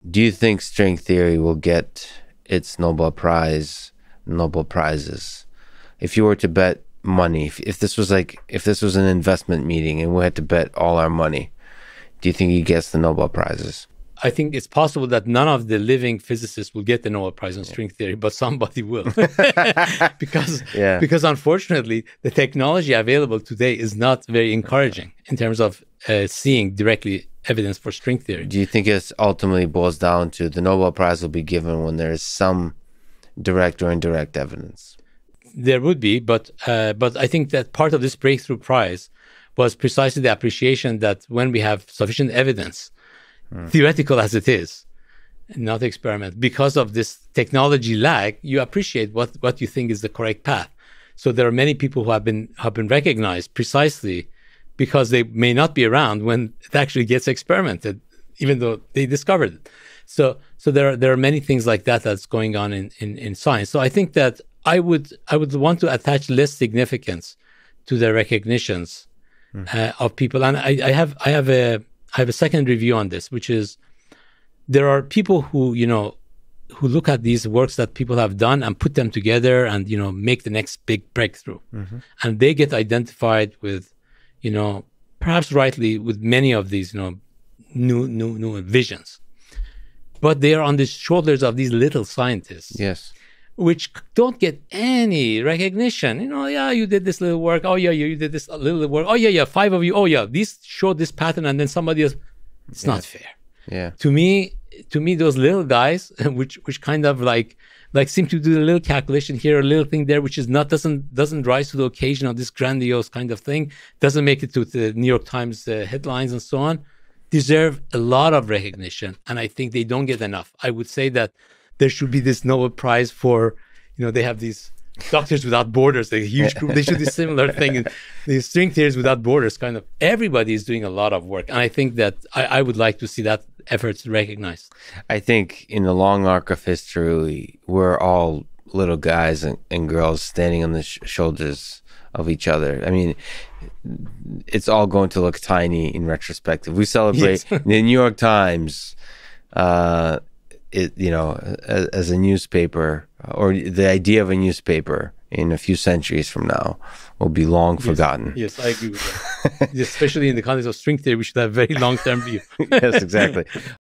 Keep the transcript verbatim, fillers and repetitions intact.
Do you think string theory will get its Nobel Prize, Nobel Prizes? If you were to bet money, if, if this was like, if this was an investment meeting and we had to bet all our money, do you think he gets the Nobel Prizes? I think it's possible that none of the living physicists will get the Nobel Prize in string theory, but somebody will. because, yeah. because unfortunately, the technology available today is not very encouraging in terms of uh, seeing directly evidence for string theory. Do you think it ultimately boils down to the Nobel Prize will be given when there is some direct or indirect evidence? There would be, but uh, but I think that part of this breakthrough prize was precisely the appreciation that when we have sufficient evidence, hmm. theoretical as it is, not experiment, because of this technology lag, you appreciate what, what you think is the correct path. So there are many people who have been have been recognized precisely because they may not be around when it actually gets experimented, even though they discovered it. So so there are there are many things like that that's going on in, in, in science. So I think that I would I would want to attach less significance to the recognitions mm. uh, of people. And I, I have I have a I have a second review on this, which is there are people who, you know, who look at these works that people have done and put them together and, you know, make the next big breakthrough. Mm-hmm. And they get identified with, you know, perhaps rightly with many of these, you know, new new new visions. But they are on the shoulders of these little scientists. Yes. Which don't get any recognition. You know, yeah, you did this little work. Oh, yeah, you did this little work. Oh, yeah, yeah, five of you. Oh, yeah, these showed this pattern, and then somebody else. It's yeah. not fair. Yeah. To me, to me, those little guys, which which kind of like like seem to do a little calculation here, a little thing there, which is not doesn't doesn't rise to the occasion of this grandiose kind of thing, doesn't make it to the New York Times uh, headlines and so on, deserve a lot of recognition, and I think they don't get enough. I would say that there should be this Nobel Prize for, you know, they have these Doctors Without Borders, a huge group. They should do a similar thing. These string theories without borders, kind of. Everybody is doing a lot of work. And I think that I, I would like to see that efforts recognized. I think in the long arc of history, we're all little guys and, and girls standing on the sh- shoulders of each other. I mean, it's all going to look tiny in retrospective. We celebrate yes. the New York Times, uh, It, you know, as, as a newspaper, or the idea of a newspaper in a few centuries from now will be long yes, forgotten. Yes, I agree with that. Especially in the context of string theory, we should have a very long-term view. Yes, exactly.